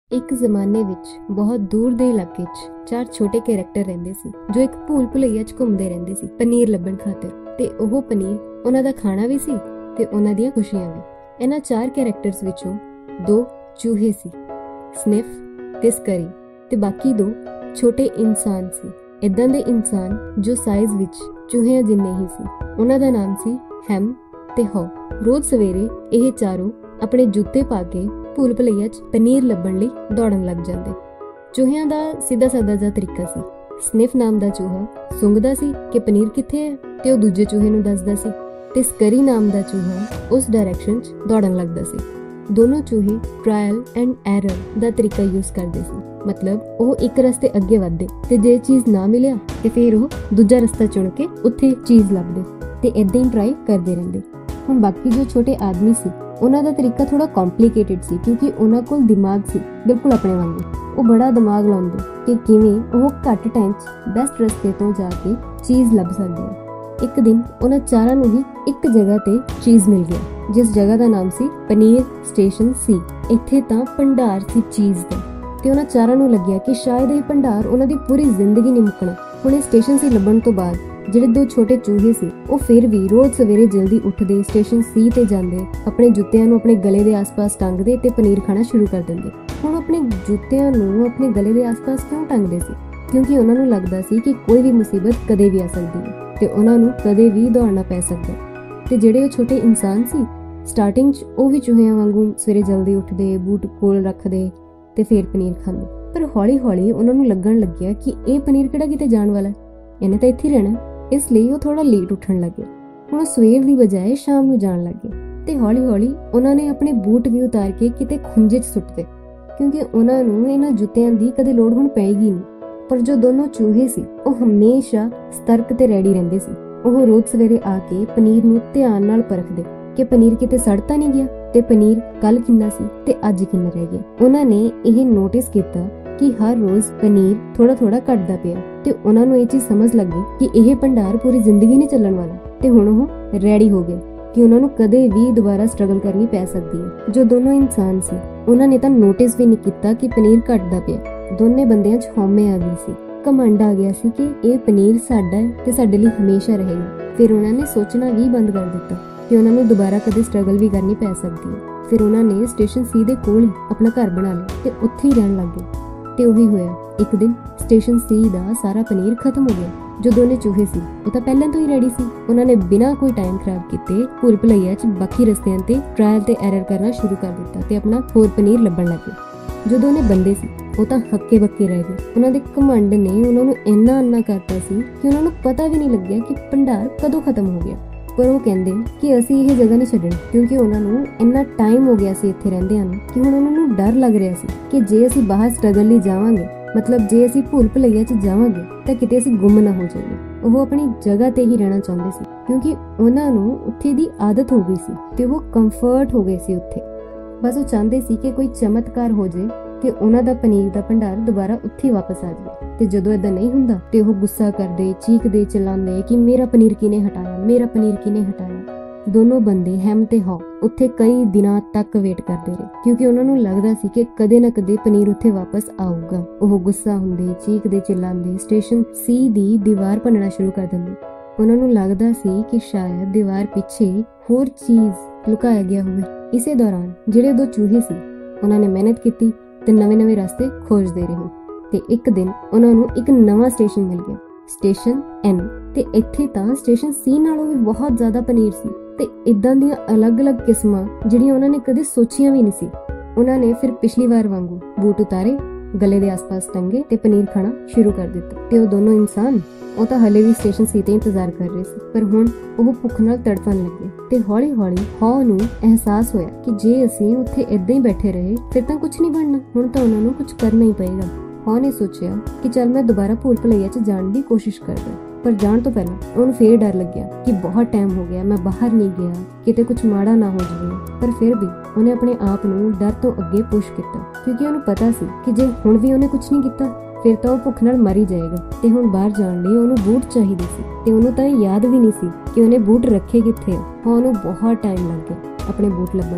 ਇੱਕ ਜ਼ਮਾਨੇ ਵਿੱਚ ਬਹੁਤ ਦੂਰ ਦੇ ਇਲਾਕੇ 'ਚ ਚਾਰ ਛੋਟੇ ਕੈਰੈਕਟਰ ਰਹਿੰਦੇ ਸੀ ਜੋ ਇੱਕ ਭੂਲ ਭੁਲਈਆ 'ਚ ਘੁੰਮਦੇ ਰਹਿੰਦੇ ਸੀ ਪਨੀਰ ਲੱਭਣ ਖਾਤਰ। ਤੇ ਉਹ ਪਨੀਰ ਉਹਨਾਂ ਦਾ ਖਾਣਾ ਵੀ ਸੀ ਤੇ ਉਹਨਾਂ ਦੀਆਂ ਖੁਸ਼ੀਆਂ ਵੀ। ਇਹਨਾਂ ਚਾਰ ਕੈਰੈਕਟਰਸ ਵਿੱਚੋਂ ਦੋ ਚੂਹੇ ਸੀ, ਸਨਿਫ ਤੇ ਸਕਰੀ, ਤੇ ਬਾਕੀ ਦੋ ਛੋਟੇ ਇਨਸਾਨ ਸੀ। ਇਦਾਂ ਦੇ ਇਨਸਾਨ ਜੋ ਸਾਈਜ਼ ਵਿੱਚ ਚੂਹਿਆਂ ਜਿੰਨੇ ਹੀ ਸੀ। ਉਹਨਾਂ ਦਾ ਨਾਮ ਸੀ ਹੈਮ ਤੇ ਹੌ। ਰੋਜ਼ ਸਵੇਰੇ ਇਹ ਚਾਰੋਂ ਆਪਣੇ ਜੁੱਤੇ ਪਾ ਕੇ ਭੂਲ ਭੁਲਈਆ 'ਚ ਪਨੀਰ ਲੱਭਣ ਲਈ ਦੌੜਨ ਲੱਗ ਜਾਂਦੇ। ਚੂਹਿਆਂ ਦਾ ਸਿੱਧਾ ਸਾਦਾ ਜਿਹਾ ਤਰੀਕਾ ਸੀ। ਸਨਿਫ ਨਾਮ ਦਾ ਚੂਹਾ ਸੁੰਘਦਾ ਸੀ ਕਿ ਪਨੀਰ ਕਿੱਥੇ ਹੈ ਤੇ ਉਹ ਦੂਜੇ ਚੂਹੇ ਨੂੰ ਦੱਸਦਾ ਸੀ, ਤੇ ਸਕਰੀ ਨਾਮ ਦਾ ਚੂਹਾ ਉਸ ਡਾਇਰੈਕਸ਼ਨ 'ਚ ਦੌੜਨ ਲੱਗਦਾ ਸੀ। ਦੋਨੋਂ ਚੂਹੇ ਟ੍ਰਾਇਲ ਐਂਡ ਐਰਰ ਦਾ ਤਰੀਕਾ ਯੂਜ਼ ਕਰਦੇ ਸੀ। ਮਤਲਬ ਉਹ ਇੱਕ ਰਸਤੇ ਅੱਗੇ ਵਧਦੇ ਤੇ ਜੇ ਚੀਜ਼ ਨਾ ਮਿਲਿਆ ਤੇ ਫਿਰ ਉਹ ਦੂਜਾ ਰਸਤਾ ਚੁਣ ਕੇ ਉੱਥੇ ਚੀਜ਼ ਲੱਭਦੇ ਤੇ ਏਦਾਂ ਹੀ ਟਰਾਈ ਕਰਦੇ ਰਹਿੰਦੇ। ਹੁਣ ਬਾਕੀ ਜੋ ਛੋਟੇ ਆਦਮੀ ਸੀ ਉਹਨਾਂ ਦਾ ਤਰੀਕਾ ਥੋੜਾ ਕੰਪਲਿਕੇਟਡ ਸੀ, ਕਿਉਂਕਿ ਉਹਨਾਂ ਕੋਲ ਦਿਮਾਗ ਸੀ ਬਿਲਕੁਲ ਆਪਣੇ ਵਾਂਗੂ। ਉਹ ਬੜਾ ਦਿਮਾਗ ਲਾਉਂਦੇ ਕਿ ਕਿਵੇਂ ਉਹ ਘੱਟ ਟਾਈਮ 'ਚ ਬੈਸਟ ਰਸਤੇ ਤੋਂ ਜਾ ਕੇ ਚੀਜ਼ ਲੱਭ ਸਕਦੇ ਆ। ਇੱਕ ਦਿਨ ਉਹਨਾਂ ਚਾਰਾਂ ਨੂੰ ਹੀ ਇੱਕ ਜਗ੍ਹਾ ਤੇ ਚੀਜ਼ ਮਿਲ ਗਿਆ, ਜਿਸ ਜਗ੍ਹਾ ਦਾ ਨਾਮ ਸੀ ਪਨੀਰ ਸਟੇਸ਼ਨ ਸੀ। ਇੱਥੇ ਤਾਂ ਭੰਡਾਰ ਸੀ ਚੀਜ਼ ਦਾ, ਤੇ ਉਹਨਾਂ ਚਾਰਾਂ ਨੂੰ ਲੱਗਿਆ ਕਿ ਸ਼ਾਇਦ ਇਹ ਭੰਡਾਰ ਉਹਨਾਂ ਦੀ ਪੂਰੀ ਜ਼ਿੰਦਗੀ ਨਹੀਂ ਮੁੱਕਣਾ। ਹੁਣ ਇਹ ਸਟੇਸ਼ਨ ਸੀ ਲੱਭਣ ਤੋਂ ਬਾਅਦ ਜਿਹੜੇ ਦੋ ਛੋਟੇ ਚੂਹੇ ਸੀ ਉਹ ਫਿਰ ਵੀ ਰੋਜ਼ ਸਵੇਰੇ ਜਲਦੀ ਉੱਠਦੇ, ਸਟੇਸ਼ਨ ਸੀ ਤੇ ਜਾਂਦੇ, ਆਪਣੇ ਜੁੱਤਿਆਂ ਨੂੰ ਆਪਣੇ ਗਲੇ ਦੇ ਆਸ-ਪਾਸ ਟੰਗਦੇ ਤੇ ਪਨੀਰ ਖਾਣਾ ਸ਼ੁਰੂ ਕਰ ਦਿੰਦੇ। ਹੁਣ ਆਪਣੇ ਜੁੱਤਿਆਂ ਨੂੰ ਆਪਣੇ ਗਲੇ ਦੇ ਆਸ-ਪਾਸ ਕਿਉਂ ਟੰਗਦੇ ਸੀ? ਕਿਉਂਕਿ ਉਹਨਾਂ ਨੂੰ ਲੱਗਦਾ ਸੀ ਕਿ ਕੋਈ ਵੀ ਮੁਸੀਬਤ ਕਦੇ ਵੀ ਆ ਸਕਦੀ ਹੈ ਤੇ ਉਹਨਾਂ ਨੂੰ ਕਦੇ ਵੀ ਦੌੜਨਾ ਪੈ ਸਕਦਾ। ਤੇ ਜਿਹੜੇ ਉਹ ਛੋਟੇ ਇਨਸਾਨ ਸੀ ਸਟਾਰਟਿੰਗ 'ਚ ਉਹ ਵੀ ਚੂਹਿਆਂ ਵਾਂਗੂ ਸਵੇਰੇ ਜਲਦੀ ਉੱਠਦੇ, ਬੂਟ ਕੋਲ ਰੱਖਦੇ ਤੇ ਫਿਰ ਪਨੀਰ ਖਾਂਦੇ। ਪਰ ਹੌਲੀ-ਹੌਲੀ ਉਹਨਾਂ ਨੂੰ ਲੱਗਣ ਲੱਗਿਆ ਕਿ ਇਹ ਪਨੀਰ ਕਿਹੜਾ ਕਿਤੇ ਜਾਣ ਵਾਲਾ, ਇਹਨੇ ਤਾਂ ਇੱਥੇ ਰਹਿਣਾ। ਇਸ ਲਈ ਉਹ ਥੋੜਾ ਲੇਟ ਉੱਠਣ ਲੱਗੇ। ਹੁਣ ਉਹ ਸਵੇਰ ਦੀ ਬਜਾਏ ਸ਼ਾਮ ਨੂੰ ਜਾਣ ਲੱਗੇ ਤੇ ਹੌਲੀ-ਹੌਲੀ ਉਹਨਾਂ ਨੇ ਆਪਣੇ ਬੂਟ ਵੀ ਉਤਾਰ ਕੇ ਕਿਤੇ ਖੁੰਝੇ 'ਚ ਸੁੱਟਦੇ, ਕਿਉਂਕਿ ਉਹਨਾਂ ਨੂੰ ਇਹਨਾਂ ਜੁੱਤਿਆਂ ਦੀ ਕਦੇ ਲੋੜ ਹੁਣ ਪਏਗੀ ਨਹੀਂ। ਪਰ ਜੋ ਦੋਨੋਂ ਚੂਹੇ ਸੀ ਉਹ ਹਮੇਸ਼ਾ ਸਤਰਕ ਤੇ ਰੈਡੀ ਰਹਿੰਦੇ ਸੀ। ਉਹ ਰੋਜ਼ ਸਵੇਰੇ ਆ ਕੇ ਪਨੀਰ ਨੂੰ ਧਿਆਨ ਨਾਲ ਪਰਖਦੇ ਕਿ ਪਨੀਰ ਕਿਤੇ ਸੜ ਤਾਂ ਨਹੀਂ ਗਿਆ, ਤੇ ਪਨੀਰ ਕੱਲ ਕਿੰਨਾ ਸੀ ਤੇ ਅੱਜ ਕਿੰਨਾ ਰਹਿ ਗਿਆ। ਉਹਨਾਂ ਨੇ ਇਹ ਨੋਟਿਸ ਕੀਤਾ ਕਿ ਹਰ ਰੋਜ਼ ਪਨੀਰ ਥੋੜਾ ਘਟਦਾ ਪਿਆ, ਤੇ ਉਹਨਾਂ ਨੂੰ ਇਹ ਚੀਜ਼ ਸਮਝ ਲੱਗੀ ਕਿ ਇਹ ਭੰਡਾਰ ਪੂਰੀ ਜ਼ਿੰਦਗੀ ਨਹੀਂ ਚੱਲਣ ਵਾਲਾ। ਤੇ ਹੁਣ ਉਹ ਰੈਡੀ ਹੋ ਗਏ ਕਿ ਉਹਨਾਂ ਨੂੰ ਕਦੇ ਵੀ ਦੁਬਾਰਾ ਸਟਰਗਲ ਕਰਨੀ ਪੈ ਸਕਦੀ ਹੈ। ਜੋ ਦੋਨੋਂ ਇਨਸਾਨ ਸੀ ਉਹਨਾਂ ਨੇ ਤਾਂ ਨੋਟਿਸ ਵੀ ਨਹੀਂ ਕੀਤਾ ਕਿ ਪਨੀਰ ਘਟਦਾ ਪਿਆ। ਦੋਨੇ ਬੰਦਿਆਂ 'ਚ ਹਉਮੈ ਆ ਗਈ ਸੀ, ਘਮੰਡ ਆ ਗਿਆ ਸੀ ਕਿ ਇਹ ਪਨੀਰ ਸਾਡਾ ਹੈ ਤੇ ਸਾਡੇ ਲਈ ਹਮੇਸ਼ਾ ਰਹੇਗਾ। ਫਿਰ ਉਹਨਾਂ ਨੇ ਸੋਚਣਾ ਵੀ ਬੰਦ ਕਰ ਦਿੱਤਾ ਕਿ ਉਹਨਾਂ ਨੂੰ ਦੁਬਾਰਾ ਕਦੇ ਸਟਰਗਲ ਵੀ ਕਰਨੀ ਪੈ ਸਕਦੀ ਹੈ। ਫਿਰ ਉਹਨਾਂ ਨੇ ਸਟੇਸ਼ਨ ਸੀ ਦੇ ਕੋਲ ਹੀ ਆਪਣਾ ਘਰ ਬਣਾ ਲਿਆ ਤੇ ਉੱਥੇ ਹੀ ਰਹਿਣ ਲੱਗ ਗਏ। ਤੇ ਉਹੀ ਹੋਇਆ, ਇੱਕ ਦਿਨ ਸਟੇਸ਼ਨ ਸੀ ਦਾ ਸਾਰਾ ਪਨੀਰ ਖਤਮ ਹੋ ਗਿਆ। ਜੋ ਦੋਨੇ ਚੂਹੇ ਸੀ ਉਹ ਤਾਂ ਪਹਿਲਾਂ ਤੋਂ ਹੀ ਰੈਡੀ ਸੀ। ਉਹਨਾਂ ਨੇ ਬਿਨਾਂ ਕੋਈ ਟਾਈਮ ਖਰਾਬ ਕੀਤੇ ਭੂਲ ਭੁਲਈਆ 'ਚ ਬਾਕੀ ਰਸਤਿਆਂ ਤੇ ਟ੍ਰਾਇਲ ਤੇ ਐਰਰ ਕਰਨਾ ਸ਼ੁਰੂ ਕਰ ਦਿੱਤਾ ਤੇ ਆਪਣਾ ਹੋਰ ਪਨੀਰ ਲੱਭਣ ਲੱਗੇ। ਜੋ ਦੋਨੇ ਬੰਦੇ ਸੀ ਉਹ ਤਾਂ ਹੱਕੇ ਬੱਕੇ ਰਹਿ ਗਏ। ਉਹਨਾਂ ਦੇ ਘਮੰਡ ਨੇ ਉਹਨਾਂ ਨੂੰ ਇੰਨਾ ਅੰਨਾ ਕਰਤਾ ਸੀ ਕਿ ਉਹਨਾਂ ਨੂੰ ਪਤਾ ਵੀ ਨਹੀਂ ਲੱਗਿਆ ਕਿ ਭੰਡਾਰ ਕਦੋਂ ਖਤਮ ਹੋ ਗਿਆ। ਪਰ ਉਹ ਕਹਿੰਦੇ ਕਿ ਅਸੀਂ ਇਹ ਜਗ੍ਹਾ ਨਹੀਂ ਛੱਡਣੀ, ਕਿਉਂਕਿ ਉਹਨਾਂ ਨੂੰ ਇੰਨਾ ਟਾਈਮ ਹੋ ਗਿਆ ਸੀ ਇੱਥੇ ਰਹਿੰਦਿਆਂ ਨੂੰ ਕਿ ਹੁਣ ਉਹਨਾਂ ਨੂੰ ਡਰ ਲੱਗ ਰਿਹਾ ਸੀ ਕਿ ਜੇ ਅਸੀਂ ਬਾਹਰ ਸਟਰਗਲ ਲਈ ਜਾਵਾਂਗੇ, ਮਤਲਬ ਜੇ ਅਸੀਂ ਭੂਲ ਭੁਲਈਆ 'ਚ ਜਾਵਾਂਗੇ ਤਾਂ ਕਿਤੇ ਅਸੀਂ ਗੁੰਮ ਨਾ ਹੋ ਜਾਈਏ। ਉਹ ਆਪਣੀ ਜਗ੍ਹਾ ਤੇ ਹੀ ਰਹਿਣਾ ਚਾਹੁੰਦੇ ਸੀ, ਕਿਉਂਕਿ ਉਹਨਾਂ ਨੂੰ ਉੱਥੇ ਦੀ ਆਦਤ ਹੋ ਗਈ ਸੀ ਤੇ ਉਹ ਕੰਫਰਟ ਹੋ ਗਏ ਸੀ ਉੱਥੇ। ਬਸ ਉਹ ਚਾਹੁੰਦੇ ਸੀ ਕਿ ਕੋਈ ਚਮਤਕਾਰ ਹੋ ਜਾਏ ਤੇ ਉਹਨਾਂ ਦਾ ਪਨੀਰ ਦਾ ਭੰਡਾਰ ਦੁਬਾਰਾ ਉੱਥੇ ਵਾਪਸ ਆ ਜਾਵੇ। ਤੇ ਜਦੋਂ ਏਦਾਂ ਨਹੀਂ ਹੁੰਦਾ ਤੇ ਉਹ ਗੁੱਸਾ ਕਰਦੇ, ਚੀਕਦੇ, ਚਿল্ਲਾਉਂਦੇ ਕਿ ਮੇਰਾ ਪਨੀਰ ਕਿਹਨੇ ਹਟਾਇਆ, ਮੇਰਾ ਪਨੀਰ ਕਿਹਨੇ ਹਟਾਇਆ। ਦੋਨੋਂ ਬੰਦੇ ਹੈਮ ਤੇ ਹੌ ਉੱਥੇ ਕਈ ਦਿਨਾਂ ਤੱਕ ਵੇਟ ਕਰਦੇ ਰਹੇ, ਕਿਉਂਕਿ ਉਹਨਾਂ ਨੂੰ ਲੱਗਦਾ ਸੀ ਕਿ ਕਦੇ ਨਾ ਕਦੇ ਪਨੀਰ ਉੱਥੇ ਵਾਪਸ ਆਊਗਾ। ਉਹ ਗੁੱਸਾ ਹੁੰਦੇ, ਚੀਕਦੇ, ਚਿল্ਲਾਉਂਦੇ ਸਟੇਸ਼ਨ ਸੀ ਦੀ ਦੀਵਾਰ ਭੰਨਣਾ ਸ਼ੁਰੂ ਕਰ ਦਿੰਦੇ। ਉਹਨਾਂ ਨੂੰ ਲੱਗਦਾ ਸੀ ਕਿ ਸ਼ਾਇਦ ਦੀਵਾਰ ਪਿੱਛੇ ਹੋਰ ਚੀਜ਼ ਲੁਕਾਇਆ ਗਿਆ ਹੋਵੇ। ਇਸੇ ਦੌਰਾਨ ਜਿਹੜੇ ਦੋ ਚੂਹੇ ਸੀ ਉਹਨਾਂ ਨੇ ਮਿਹਨਤ ਕੀਤੀ ਤੇ ਨਵੇਂ-ਨਵੇਂ ਰਸਤੇ ਖੋਜਦੇ ਰਹੇ। ਤੇ ਇੱਕ ਦਿਨ ਉਹਨਾਂ ਨੂੰ ਇੱਕ ਨਵਾਂ ਸਟੇਸ਼ਨ ਮਿਲ ਗਿਆ, ਸਟੇਸ਼ਨ ਐਨ। ਤੇ ਇੱਥੇ ਤਾਂ ਸਟੇਸ਼ਨ ਸੀ ਨਾਲੋਂ ਵੀ ਬਹੁਤ ਜ਼ਿਆਦਾ ਪਨੀਰ ਸੀ ਤੇ ਇਦਾਂ ਦੀਆਂ ਅਲੱਗ-ਅਲੱਗ ਕਿਸਮਾਂ ਜਿਹੜੀਆਂ ਉਹਨਾਂ ਨੇ ਕਦੇ ਸੋਚੀਆਂ ਵੀ ਨਹੀਂ ਸੀ। ਉਹਨਾਂ ਨੇ ਫਿਰ ਪਿਛਲੀ ਵਾਰ ਵਾਂਗੂ ਬੂਟ ਉਤਾਰੇ, ਗਲੇ ਦੇ ਆਸ-ਪਾਸ ਟੰਗੇ ਤੇ ਪਨੀਰ ਖਾਣਾ ਸ਼ੁਰੂ ਕਰ ਦਿੱਤਾ। ਤੇ ਉਹ ਦੋਨੋਂ ਇਨਸਾਨ ਉਹ ਤਾਂ ਹਲੇ ਵੀ ਸਟੇਸ਼ਨ ਸੀ ਤੇ ਇੰਤਜ਼ਾਰ ਕਰ ਰਹੇ ਸੀ, ਪਰ ਹੁਣ ਉਹ ਭੁੱਖ ਨਾਲ ਤੜਫਣ ਲੱਗੇ। ਤੇ ਹੌਲੀ-ਹੌਲੀ ਹੌ ਨੂੰ ਅਹਿਸਾਸ ਹੋਇਆ ਕਿ ਜੇ ਅਸੀਂ ਉੱਥੇ ਏਦਾਂ ਹੀ ਬੈਠੇ ਰਹੇ ਫਿਰ ਤਾਂ ਕੁਝ ਨਹੀਂ ਬਣਨਾ, ਹੁਣ ਤਾਂ ਉਹਨਾਂ ਨੂੰ ਕੁਝ ਕਰਨਾ ਹੀ ਪਏਗਾ। ਹੌ ਨੇ ਸੋਚਿਆ ਕਿ ਚੱਲ ਮੈਂ ਦੁਬਾਰਾ ਭੂਲ ਭੁਲਈਆ 'ਚ ਜਾਣ ਦੀ ਕੋਸ਼ਿਸ਼ ਕਰਦਾ। ਪਰ ਜਾਣ ਤੋਂ ਪਹਿਲਾਂ ਉਹਨੂੰ ਫੇਰ ਡਰ ਲੱਗਿਆ ਕਿ ਬਹੁਤ ਟਾਈਮ ਹੋ ਗਿਆ, ਮੈਂ ਬਾਹਰ ਨਹੀਂ ਗਿਆ, ਕਿਤੇ ਕੁਝ ਮਾੜਾ ਨਾ ਹੋ ਜਾਵੇ। ਪਰ ਫਿਰ ਵੀ ਉਹਨੇ ਆਪਣੇ ਆਪ ਨੂੰ ਡਰ ਤੋਂ ਅੱਗੇ ਪੁਸ਼ ਕੀਤਾ, ਕਿਉਂਕਿ ਉਹਨੂੰ ਪਤਾ ਸੀ ਕਿ ਜੇ ਹੁਣ ਵੀ ਉਹਨੇ ਕੁਝ ਨਹੀਂ ਕੀਤਾ ਫਿਰ ਤਾਂ ਉਹ ਭੁੱਖ ਨਾਲ ਮਰ ਹੀ ਜਾਏਗਾ। ਤੇ ਹੁਣ ਬਾਹਰ ਜਾਣ ਲਈ ਉਹਨੂੰ ਬੂਟ ਚਾਹੀਦੇ ਸੀ ਤੇ ਉਹਨੂੰ ਤਾਂ ਯਾਦ ਵੀ ਨਹੀਂ ਸੀ ਕਿ ਉਹਨੇ ਬੂਟ ਰੱਖੇ ਕਿੱਥੇ। ਉਹਨੂੰ ਬਹੁਤ ਟਾਈਮ ਲੱਗ ਗਿਆ ਆਪਣੇ ਬੂਟ ਲੱਭਣ 'ਚ।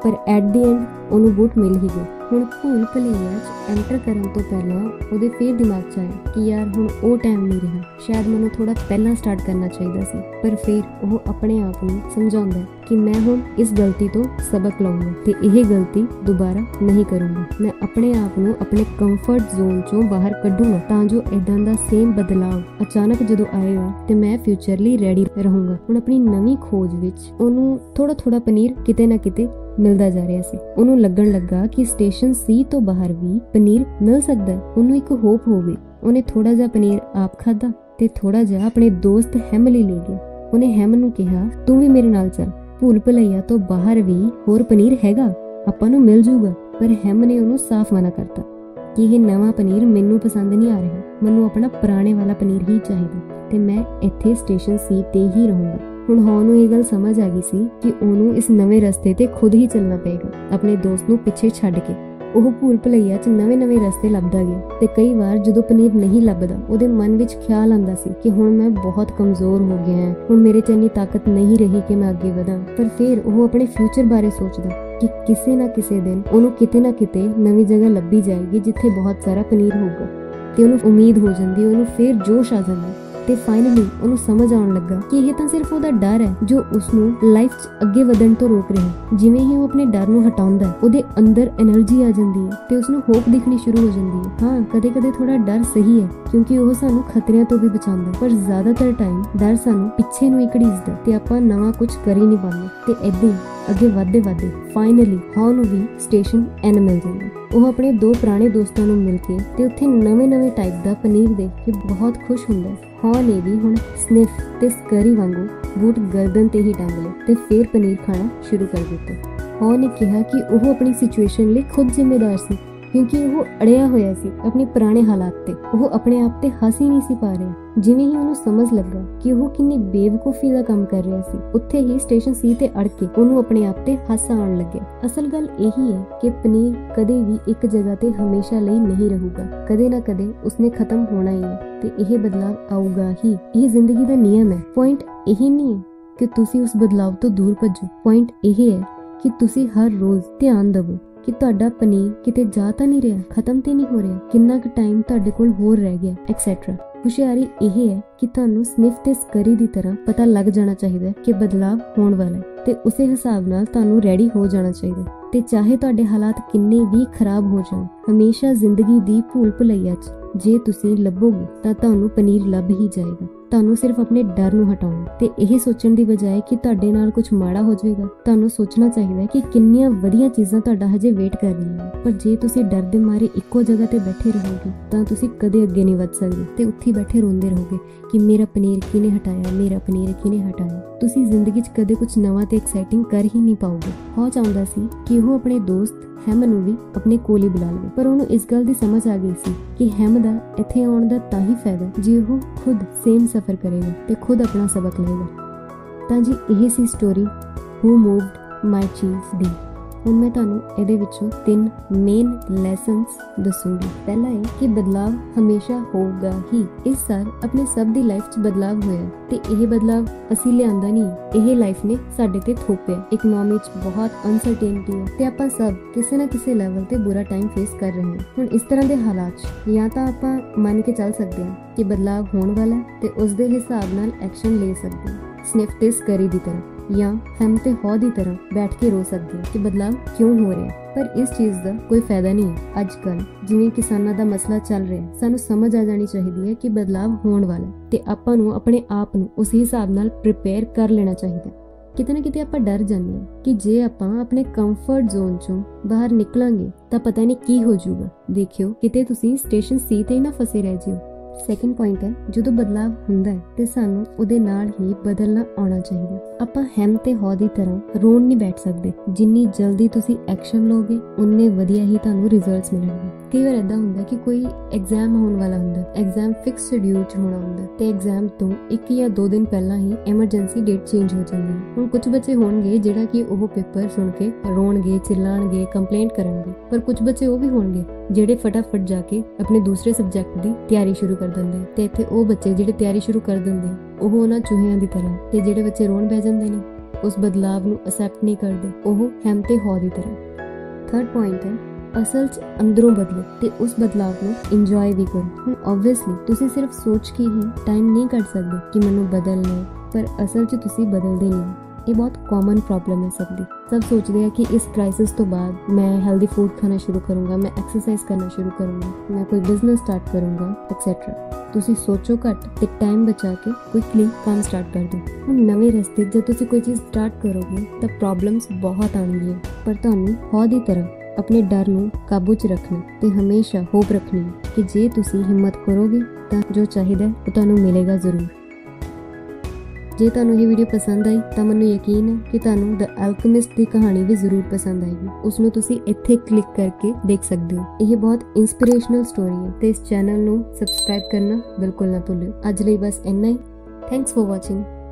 ਪਰ ਐਟ ਦੀ ਐਂਡ ਉਹਨੂੰ ਬੂਟ ਮਿਲ ਹੀ ਗਏ। ਹੁਣ ਭੂਲ ਭੁਲਈਆ 'ਚ ਐਂਟਰ ਕਰਨ ਤੋਂ ਪਹਿਲਾਂ ਉਹਦੇ ਫੇਰ ਦਿਮਾਗ 'ਚ ਆਇਆ ਕਿ ਯਾਰ ਹੁਣ ਉਹ ਟਾਈਮ ਨਹੀਂ ਰਿਹਾ, ਸ਼ਾਇਦ ਮੈਨੂੰ ਥੋੜਾ ਪਹਿਲਾਂ ਸਟਾਰਟ ਕਰਨਾ ਚਾਹੀਦਾ ਸੀ। ਪਰ ਫਿਰ ਉਹ ਆਪਣੇ ਆਪ ਨੂੰ ਸਮਝਾਉਂਦਾ ਕਿ ਮੈਂ ਹੁਣ ਇਸ ਗਲਤੀ ਤੋਂ ਸਬਕ ਲਵਾਂਗਾ ਤੇ ਇਹ ਗਲਤੀ ਦੁਬਾਰਾ ਨਹੀਂ ਕਰੂੰਗਾ। ਮੈਂ ਆਪਣੇ ਆਪ ਨੂੰ ਆਪਣੇ ਕੰਫਰਟ ਜ਼ੋਨ 'ਚੋਂ ਬਾਹਰ ਕੱਢੂੰਗਾ ਤਾਂ ਜੋ ਇਦਾਂ ਦਾ ਸੇਮ ਬਦਲਾਵ ਅਚਾਨਕ ਜਦੋਂ ਆਏਗਾ ਤੇ ਮੈਂ ਫਿਊਚਰ ਲਈ ਰੈਡੀ ਰਹੂੰਗਾ। ਹੁਣ ਆਪਣੀ ਨਵੀਂ ਖੋਜ ਵਿੱਚ ਉਹਨੂੰ ਥੋੜਾ ਪਨੀਰ ਕਿਤੇ ਨਾ ਕਿਤੇ ਮਿਲਦਾ ਜਾ ਰਿਹਾ ਸੀ। ਉਹਨੂੰ ਲੱਗਣ ਲੱਗਾ ਕਿ ਸਟੇਸ਼ਨ ਸੀ ਤੋਂ ਬਾਹਰ ਵੀ ਪਨੀਰ ਮਿਲ ਸਕਦਾ। ਉਹਨੂੰ ਇੱਕ ਹੋਪ ਹੋ ਗਈ। ਉਹਨੇ ਥੋੜਾ ਜਿਹਾ ਪਨੀਰ ਆਪ ਖਾਧਾ ਤੇ ਥੋੜਾ ਜਿਹਾ ਆਪਣੇ ਦੋਸਤ ਹੈਮ ਲਈ ਲੈ ਗਿਆ। ਉਹਨੇ ਹੈਮ ਨੂੰ ਕਿਹਾ, ਤੂੰ ਵੀ ਮੇਰੇ ਨਾਲ ਚੱਲ, ਭੂਲ ਭੁਲਈਆ ਤੋਂ ਬਾਹਰ ਵੀ ਹੋਰ ਪਨੀਰ ਹੈਗਾ, ਆਪਾਂ ਨੂੰ ਮਿਲ ਜੂਗਾ। ਪਰ ਹੈਮ ਨੇ ਉਹਨੂੰ ਸਾਫ਼ ਮਨਾ ਕਰਤਾ ਕਿ ਇਹ ਨਵਾਂ ਪਨੀਰ ਮੈਨੂੰ ਪਸੰਦ ਨਹੀਂ ਆ ਰਿਹਾ, ਮੈਨੂੰ ਆਪਣਾ ਪੁਰਾਣੇ ਵਾਲਾ ਪਨੀਰ ਹੀ ਚਾਹੀਦਾ ਤੇ ਮੈਂ ਇੱਥੇ ਸਟੇਸ਼ਨ ਸੀ ਤੇ ਹੀ ਰਹੂੰਗਾ। ਹੁਣ ਹੌ ਨੂੰ ਇਹ ਗੱਲ ਸਮਝ ਆ ਗਈ ਸੀ ਕਿ ਉਹਨੂੰ ਇਸ ਨਵੇਂ ਰਸਤੇ ਤੇ ਖੁਦ ਹੀ ਚੱਲਣਾ ਪਏਗਾ, ਆਪਣੇ ਦੋਸਤ ਨੂੰ ਪਿੱਛੇ ਛੱਡ ਕੇ। ਉਹ ਭੂਲ ਭੁਲਈਆ 'ਚ ਨਵੇਂ ਰਸਤੇ ਲੱਭਦਾ ਗਿਆ ਤੇ ਕਈ ਵਾਰ ਜਦੋਂ ਪਨੀਰ ਨਹੀਂ ਲੱਭਦਾ ਉਹਦੇ ਮਨ ਵਿੱਚ ਖਿਆਲ ਆਉਂਦਾ ਸੀ ਕਿ ਹੁਣ ਮੈਂ ਬਹੁਤ ਕਮਜ਼ੋਰ ਹੋ ਗਿਆ ਹਾਂ, ਹੁਣ ਮੇਰੇ 'ਚ ਇੰਨੀ ਤਾਕਤ ਨਹੀਂ ਰਹੀ ਕਿ ਮੈਂ ਅੱਗੇ ਵਧਾਂ। ਪਰ ਫਿਰ ਉਹ ਆਪਣੇ ਫਿਊਚਰ ਬਾਰੇ ਸੋਚਦਾ ਕਿ ਕਿਸੇ ਨਾ ਕਿਸੇ ਦਿਨ ਉਹਨੂੰ ਕਿਤੇ ਨਾ ਕਿਤੇ ਨਵੀਂ ਜਗ੍ਹਾ ਲੱਭੀ ਜਾਏਗੀ ਜਿੱਥੇ ਬਹੁਤ ਸਾਰਾ ਪਨੀਰ ਹੋਊਗਾ ਤੇ ਉਹਨੂੰ ਉਮੀਦ ਹੋ ਜਾਂਦੀ, ਉਹਨੂੰ ਫਿਰ ਜੋਸ਼ ਆ ਜਾਂਦਾ ਤੇ ਫਾਈਨਲੀ ਉਹਨੂੰ ਸਮਝ ਆਉਣ ਲੱਗਾ ਕਿ ਇਹ ਤਾਂ ਸਿਰਫ ਉਹਦਾ ਡਰ ਹੈ ਜੋ ਉਸਨੂੰ ਲਾਈਫ 'ਚ ਅੱਗੇ ਵਧਣ ਤੋਂ ਰੋਕ ਰਿਹਾ। ਜਿਵੇਂ ਹੀ ਉਹ ਆਪਣੇ ਡਰ ਨੂੰ ਹਟਾਉਂਦਾ ਹੈ ਉਹਦੇ ਅੰਦਰ એનર્ਜੀ ਆ ਜਾਂਦੀ ਹੈ ਤੇ ਉਸਨੂੰ ਹੋਪ ਦਿਖਣੀ ਸ਼ੁਰੂ ਹੋ ਜਾਂਦੀ ਹੈ। ਹਾਂ, ਕਦੇ-ਕਦੇ ਥੋੜਾ ਡਰ ਸਹੀ ਹੈ ਕਿਉਂਕਿ ਉਹ ਸਾਨੂੰ ਖਤਰਿਆਂ ਤੋਂ ਵੀ ਬਚਾਉਂਦਾ, ਪਰ ਜ਼ਿਆਦਾਤਰ ਟਾਈਮ ਡਰ ਸਾਨੂੰ ਪਿੱਛੇ ਨੂੰ ਹੀ ਘੜੀਸਦਾ ਤੇ ਆਪਾਂ ਨਵਾਂ ਕੁਝ ਕਰ ਹੀ ਨਹੀਂ ਪਾਉਂਦੇ। ਤੇ ਏਦਾਂ ਹੀ ਅੱਗੇ ਵਧਦੇ ਫਾਈਨਲੀ ਹੌ ਨੂੰ ਵੀ ਸਟੇਸ਼ਨ ਐਨ ਮਿਲ ਜਾਂਦਾ। ਉਹ ਆਪਣੇ ਦੋ ਪੁਰਾਣੇ ਦੋਸਤਾਂ ਨੂੰ ਮਿਲ ਕੇ ਤੇ ਉੱਥੇ ਨਵੇਂ ਟਾਈਪ ਦਾ ਪਨੀਰ ਦੇਖ ਕੇ ਬਹੁਤ ਖੁਸ਼ ਹੁੰਦਾ। ਹੌ ਨੇ ਵੀ ਹੁਣ ਸਨਿਫ ਤੇ ਸਕਰੀ ਵਾਂਗੂ ਬੂਟ ਗਰਦਨ ਤੇ ਹੀ ਟੰਗ ਲਏ ਤੇ ਫਿਰ ਪਨੀਰ ਖਾਣਾ ਸ਼ੁਰੂ ਕਰ ਦਿੱਤਾ। ਹੌ ਨੇ ਕਿਹਾ ਕਿ ਉਹ ਆਪਣੀ ਸਿਚੁਏਸ਼ਨ ਲਈ ਖੁਦ ਜ਼ਿੰਮੇਦਾਰ ਸੀ ਕਿਉਂਕਿ ਉਹ ਅੜਿਆ ਹੋਇਆ ਸੀ ਆਪਣੇ ਪੁਰਾਣੇ ਹਾਲਾਤ ਤੇ। ਉਹ ਆਪਣੇ ਆਪ ਤੇ ਹੱਸ ਹੀ ਨਹੀਂ ਸੀ ਪਾ ਰਿਹਾ। ਜਿਵੇਂ ਹੀ ਉਹਨੂੰ ਸਮਝ ਲੱਗਾ ਕਿ ਉਹ ਕਿੰਨੀ ਬੇਵਕੂਫੀ ਦਾ ਕੰਮ ਕਰ ਰਿਹਾ ਸੀ, ਉੱਥੇ ਹੀ ਸਟੇਸ਼ਨ ਸੀ ਤੇ ਅੜ ਕੇ ਉਹਨੂੰ ਆਪਣੇ ਆਪ ਤੇ ਹਾਸਾ ਆਉਣ ਲੱਗਿਆ। ਅਸਲ ਗੱਲ ਇਹੀ ਹੈ ਕਿ ਪਨੀਰ ਕਦੇ ਵੀ ਇੱਕ ਜਗ੍ਹਾ ਤੇ ਹਮੇਸ਼ਾ ਲਈ ਨਹੀਂ ਰਹੂਗਾ, ਕਦੇ ਨਾ ਕਦੇ ਉਸਨੇ ਖਤਮ ਹੋਣਾ ਹੀ ਹੈ ਤੇ ਇਹ ਬਦਲਾਵ ਆਊਗਾ ਹੀ। ਇਹ ਜ਼ਿੰਦਗੀ ਦਾ ਨਿਯਮ ਹੈ। ਪੁਆਇੰਟ ਇਹੀ ਨਹੀਂ ਹੈ ਕਿ ਤੁਸੀਂ ਉਸ ਬਦਲਾਵ ਤੋਂ ਦੂਰ ਭੱਜੋ, ਪੁਆਇੰਟ ਇਹ ਹੈ ਕਿ ਤੁਸੀਂ ਹਰ ਰੋਜ਼ ਧਿਆਨ ਦਿਵੋ ਕਿ ਤੁਹਾਡਾ ਪਨੀਰ ਕਿਤੇ ਜਾ ਤਾਂ ਨਹੀਂ ਰਿਹਾ, ਖਤਮ ਤੇ ਨਹੀਂ ਹੋ ਰਿਹਾ, ਕਿੰਨਾ ਕੁ ਟਾਈਮ ਤੁਹਾਡੇ ਕੋਲ ਹੋਰ ਰਹਿ ਗਿਆ ਐਕਸੈਟਰਾ। ਹੁਸ਼ਿਆਰੀ ਇਹ ਹੈ ਕਿ ਤੁਹਾਨੂੰ ਸਨਿਫ ਤੇ ਸਕਰੀ ਦੀ ਤਰ੍ਹਾਂ ਪਤਾ ਲੱਗ ਜਾਣਾ ਚਾਹੀਦਾ ਕਿ ਬਦਲਾਵ ਹੋਣ ਵਾਲਾ ਹੈ ਤੇ ਉਸੇ ਹਿਸਾਬ ਨਾਲ ਤੁਹਾਨੂੰ ਰੈਡੀ ਹੋ ਜਾਣਾ ਚਾਹੀਦਾ। ਤੇ ਚਾਹੇ ਤੁਹਾਡੇ ਹਾਲਾਤ ਕਿੰਨੇ ਵੀ ਖਰਾਬ ਹੋ ਜਾਣ, ਹਮੇਸ਼ਾ ਜ਼ਿੰਦਗੀ ਦੀ ਭੂਲ ਭੁਲਈਆ 'ਚ ਜੇ ਤੁਸੀਂ ਲੱਭੋਗੇ ਤਾਂ ਤੁਹਾਨੂੰ ਪਨੀਰ ਲੱਭ ਹੀ ਜਾਏਗਾ। ਤੁਹਾਨੂੰ ਸਿਰਫ ਆਪਣੇ ਡਰ ਨੂੰ ਹਟਾਉਣਾ ਤੇ ਇਹ ਸੋਚਣ ਦੀ ਬਜਾਏ ਕਿ ਤੁਹਾਡੇ ਨਾਲ ਕੁਝ ਮਾੜਾ ਹੋ ਜਾਏਗਾ, ਤੁਹਾਨੂੰ ਸੋਚਣਾ ਚਾਹੀਦਾ ਕਿ ਕਿੰਨੀਆਂ ਵਧੀਆ ਚੀਜ਼ਾਂ ਤੁਹਾਡਾ ਹਜੇ ਵੇਟ ਕਰ ਰਹੀਆਂ। ਪਰ ਜੇ ਤੁਸੀਂ ਡਰ ਦੇ ਮਾਰੇ ਇੱਕੋ ਜਗ੍ਹਾ ਤੇ ਬੈਠੇ ਰਹੋਗੇ ਤਾਂ ਤੁਸੀਂ ਕਦੇ ਅੱਗੇ ਨਹੀਂ ਵੱਧ ਸਕਦੇ ਤੇ ਉੱਥੇ ਬੈਠੇ ਰੋਂਦੇ ਰਹੋਗੇ ਕਿ ਮੇਰਾ ਪਨੀਰ ਕਿਹਨੇ ਹਟਾਇਆ, ਮੇਰਾ ਪਨੀਰ ਕਿਹਨੇ ਹਟਾਇਆ। ਤੁਸੀਂ ਜ਼ਿੰਦਗੀ 'ਚ ਕਦੇ ਕੁਝ ਨਵਾਂ ਤੇ ਐਕਸਾਈਟਿੰਗ ਕਰ ਹੀ ਨਹੀਂ ਪਾਓਗੇ। ਹੌ ਚਾਹੁੰਦਾ ਸੀ ਕਿ ਉਹ ਆਪਣੇ ਦੋਸਤ ਹੈਮ ਨੂੰ ਵੀ ਆਪਣੇ ਕੋਲ ਹੀ ਬੁਲਾ ਲਵੇ, ਪਰ ਉਹਨੂੰ ਇਸ ਗੱਲ ਦੀ ਸਮਝ ਆ ਗਈ ਸੀ ਕਿ ਹੈਮ ਦਾ ਇੱਥੇ ਆਉਣ ਦਾ ਤਾਂ ਹੀ ਫਾਇਦਾ ਜੇ ਉਹ ਖੁਦ ਸੇਮ ਸਫ਼ਰ ਕਰੇਗਾ ਤੇ ਖੁਦ ਆਪਣਾ ਸਬਕ ਲਏਗਾ। ਤਾਂ ਜੀ ਇਹ ਸੀ ਸਟੋਰੀ ਹੂ ਮੂਵਡ ਮਾਈ ਚੀਜ਼ ਦੀ। ਹੁਣ ਮੈਂ ਤੁਹਾਨੂੰ ਇਹਦੇ ਵਿੱਚੋਂ 3 ਮੇਨ ਲੈਸਨਸ ਦੱਸੂਗੀ। ਪਹਿਲਾ ਹੈ ਕਿ ਬਦਲਾਵ ਹਮੇਸ਼ਾ ਹੋਊਗਾ ਹੀ। ਇਸ ਸਾਲ ਆਪਣੇ ਸਭ ਦੀ ਲਾਈਫ 'ਚ ਬਦਲਾਵ ਹੋਇਆ ਤੇ ਇਹ ਬਦਲਾਵ ਅਸੀਂ ਲਿਆਂਦਾ ਨਹੀਂ, ਇਹ ਲਾਈਫ ਨੇ ਸਾਡੇ ਤੇ ਥੋਪਿਆ। ਇਕਨੋਮੀ 'ਚ ਬਹੁਤ ਅਨਸਰਟੇਨਟੀ ਹੈ ਤੇ ਆਪਾਂ ਸਭ ਕਿਸੇ ਨਾ ਕਿਸੇ ਲੈਵਲ ਤੇ ਬੁਰਾ ਟਾਈਮ ਫੇਸ ਕਰ ਰਹੇ ਹਾਂ। ਹੁਣ ਇਸ ਤਰ੍ਹਾਂ ਦੇ ਹਾਲਾਤ 'ਚ ਜਾਂ ਤਾਂ ਆਪਾਂ ਮੰਨ ਕੇ ਚੱਲ ਸਕਦੇ ਹਾਂ ਕਿ ਬਦਲਾਵ ਹੋਣ ਵਾਲਾ ਤੇ ਉਸ ਦੇ ਹਿਸਾਬ ਨਾਲ ਐਕਸ਼ਨ ਲੈ ਸਕਦੇ ਹਾਂ, ਸਨਿਫ ਤੇ ਸਕਰੀ ਦੀ ਤਰ੍ਹਾਂ, ਜਾਂ ਹੈਮ ਤੇ ਹੌ ਦੀ ਤਰ੍ਹਾਂ ਬੈਠ ਕੇ ਰੋ ਸਕਦੇ ਹਾਂ ਕਿ ਬਦਲਾਵ ਕਿਉਂ ਹੋ ਰਿਹਾ। ਪਰ ਇਸ ਚੀਜ਼ ਦਾ ਕੋਈ ਫਾਇਦਾ ਨਹੀਂ ਹੈ। ਅੱਜ ਕੱਲ ਜਿਵੇਂ ਕਿਸਾਨਾਂ ਦਾ ਮਸਲਾ ਚੱਲ ਰਿਹਾ, ਸਾਨੂੰ ਸਮਝ ਆ ਜਾਣੀ ਚਾਹੀਦੀ ਹੈ ਕਿ ਬਦਲਾਵ ਹੋਣ ਵਾਲਾ ਤੇ ਆਪਾਂ ਨੂੰ ਆਪਣੇ ਆਪ ਨੂੰ ਉਸ ਹਿਸਾਬ ਨਾਲ ਪ੍ਰਿਪੇਅਰ ਕਰ ਲੈਣਾ ਚਾਹੀਦਾ। ਕਿਤੇ ਨਾ ਕਿਤੇ ਆਪਾਂ ਡਰ ਜਾਂਦੇ ਹਾਂ ਕਿ ਜੇ ਆਪਾਂ ਆਪਣੇ ਕੰਫਰਟ ਜ਼ੋਨ ਚੋਂ ਬਾਹਰ ਨਿਕਲਾਂਗੇ ਤਾਂ ਪਤਾ ਨਹੀਂ ਕੀ ਹੋ ਜਾਊਗਾ। ਦੇਖਿਓ ਕਿਤੇ ਤੁਸੀਂ ਸਟੇਸ਼ਨ ਸੀ ਤੇ ਹੀ ਨਾ ਫਸੇ ਰਹਿ ਜਿਓ। ਸੈਕੰਡ ਪੁਆਇੰਟ ਹੈ, ਜਦੋਂ ਬਦਲਾਵ ਹੁੰਦਾ ਹੈ ਤੇ ਸਾਨੂੰ ਉਹਦੇ ਨਾਲ ਹੀ ਬਦਲਣਾ ਆਉਣਾ ਚਾਹੀਦਾ। ਆਪਾਂ ਹੈਮ ਤੇ ਹੌ ਦੀ ਤਰ੍ਹਾਂ ਰੋਣ ਨਹੀਂ ਬੈਠ ਸਕਦੇ। ਜਿੰਨੀ ਜਲਦੀ ਤੁਸੀਂ ਐਕਸ਼ਨ ਲਓਗੇ ਉਨੇ ਵਧੀਆ ਹੀ ਤੁਹਾਨੂੰ ਰਿਜ਼ਲਟਸ ਮਿਲਣਗੇ। ਕਈ ਵਾਰ ਏਦਾਂ ਹੁੰਦਾ ਕਿ ਕੋਈ ਐਗਜ਼ਾਮ ਹੋਣ ਵਾਲਾ ਹੁੰਦਾ, ਐਗਜ਼ਾਮ ਫਿਕਸ ਸ਼ਡਿਊਲ 'ਚ ਹੋਣਾ ਹੁੰਦਾ ਤੇ ਐਗਜ਼ਾਮ ਤੋਂ 1 ਜਾਂ 2 ਦਿਨ ਪਹਿਲਾਂ ਹੀ ਐਮਰਜੈਂਸੀ ਡੇਟ ਚੇਂਜ ਹੋ ਜਾਂਦੀ ਹੈ। ਹੁਣ ਕੁਝ ਬੱਚੇ ਹੋਣਗੇ ਜਿਹੜਾ ਕਿ ਉਹ ਪੇਪਰ ਸੁਣ ਕੇ ਰੋਣਗੇ, ਚਿল্ਲਾਣਗੇ, ਕੰਪਲੇਂਟ ਕਰਨਗੇ, ਪਰ ਕੁਝ ਬੱਚੇ ਉਹ ਵੀ ਹੋਣਗੇ ਜਿਹੜੇ ਫਟਾਫਟ ਜਾ ਕੇ ਆਪਣੇ ਦੂਸਰੇ ਸਬਜੈਕਟ ਦੀ ਤਿਆਰੀ ਸ਼ੁਰੂ ਕਰ ਦਿੰਦੇ ਆ। ਤੇ ਇੱਥੇ ਉਹ ਬੱਚੇ ਜਿਹੜੇ ਤਿਆਰੀ ਸ਼ੁਰੂ ਕਰ ਦਿੰਦੇ ਆ ਉਹ ਉਹਨਾਂ ਚੂਹਿਆਂ ਦੀ ਤਰ੍ਹਾਂ, ਤੇ ਜਿਹੜੇ ਬੱਚੇ ਰੋਣ ਬਹਿ ਜਾਂਦੇ ਨੇ ਉਸ ਬਦਲਾਵ ਨੂੰ ਅਸੈਪਟ ਨਹੀਂ ਕਰਦੇ, ਉਹ ਹੈਮ ਤੇ ਹੌ ਦੀ ਤਰ੍ਹਾਂ। ਥਰਡ ਪੁਆਇੰਟ ਹੈ ਅਸਲ 'ਚ ਅੰਦਰੋਂ ਬਦਲੋ ਤੇ ਉਸ ਬਦਲਾਵ ਨੂੰ ਇੰਜੋਏ ਵੀ ਕਰੋ। ਹੁਣ ਓਬਵੀਅਸਲੀ ਤੁਸੀਂ ਸਿਰਫ ਸੋਚ ਕੇ ਹੀ ਟਾਈਮ ਨਹੀਂ ਕੱਢ ਸਕਦੇ ਕਿ ਮੈਨੂੰ ਬਦਲਣਾ ਹੈ, ਪਰ ਅਸਲ 'ਚ ਤੁਸੀਂ ਬਦਲਦੇ ਨਹੀਂ। ਇਹ ਬਹੁਤ ਕਾਮਨ ਪ੍ਰੋਬਲਮ ਹੈ ਸਭ ਦੀ। ਸਭ ਸੋਚਦੇ ਆ ਕਿ ਇਸ ਕ੍ਰਾਈਸਿਸ ਤੋਂ ਬਾਅਦ ਮੈਂ ਹੈਲਦੀ ਫੂਡ ਖਾਣਾ ਸ਼ੁਰੂ ਕਰੂੰਗਾ, ਮੈਂ ਐਕਸਰਸਾਈਜ਼ ਕਰਨਾ ਸ਼ੁਰੂ ਕਰੂੰਗਾ, ਮੈਂ ਕੋਈ ਬਿਜ਼ਨਸ ਸਟਾਰਟ ਕਰੂੰਗਾ ਐਕਸੈਟਰਾ। ਤੁਸੀਂ ਸੋਚੋ ਘੱਟ ਤੇ ਟਾਈਮ ਬਚਾ ਕੇ ਕੁਇਕਲੀ ਕੰਮ ਸਟਾਰਟ ਕਰ ਦਿਓ। ਹੁਣ ਨਵੇਂ ਰਸਤੇ ਜਦ ਤੁਸੀਂ ਕੋਈ ਚੀਜ਼ ਸਟਾਰਟ ਕਰੋਗੇ ਤਾਂ ਪ੍ਰੋਬਲਮਸ ਬਹੁਤ ਆਉਣਗੀਆਂ, ਪਰ ਤੁਹਾਨੂੰ ਹੌ ਦੀ ਤਰ੍ਹਾਂ ਆਪਣੇ ਡਰ ਨੂੰ ਕਾਬੂ 'ਚ ਰੱਖਣਾ ਤੇ ਹਮੇਸ਼ਾ ਹੋਪ ਰੱਖਣੀ ਕਿ ਜੇ ਤੁਸੀਂ ਹਿੰਮਤ ਕਰੋਗੇ ਤਾਂ ਜੋ ਚਾਹੀਦਾ ਉਹ ਤੁਹਾਨੂੰ ਮਿਲੇਗਾ ਜ਼ਰੂਰ। ਜੇ ਤੁਹਾਨੂੰ ਇਹ ਵੀਡੀਓ ਪਸੰਦ ਆਈ ਤਾਂ ਮੈਨੂੰ ਯਕੀਨ ਹੈ ਕਿ ਤੁਹਾਨੂੰ ਦ ਐਲਕੇਮਿਸਟ ਦੀ ਕਹਾਣੀ ਵੀ ਜ਼ਰੂਰ ਪਸੰਦ ਆਏਗੀ। ਉਸ ਨੂੰ ਤੁਸੀਂ ਇੱਥੇ ਕਲਿੱਕ ਕਰਕੇ ਦੇਖ ਸਕਦੇ ਹੋ। ਇਹ ਬਹੁਤ ਇੰਸਪੀਰੇਸ਼ਨਲ ਸਟੋਰੀ ਹੈ ਤੇ ਇਸ ਚੈਨਲ ਨੂੰ ਸਬਸਕ੍ਰਾਈਬ ਕਰਨਾ ਬਿਲਕੁਲ ਨਾ ਭੁੱਲਿਓ। ਅੱਜ ਲਈ ਬਸ ਇੰਨਾ ਹੀ। Thanks for watching.